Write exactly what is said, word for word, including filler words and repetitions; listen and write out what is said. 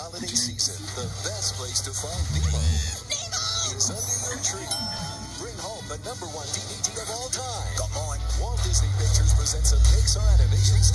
holiday season, the best place to find Nemo, Nemo! is under your tree. Bring home the number one D V D of all time. Come on. Walt Disney Pictures presents a Pixar animation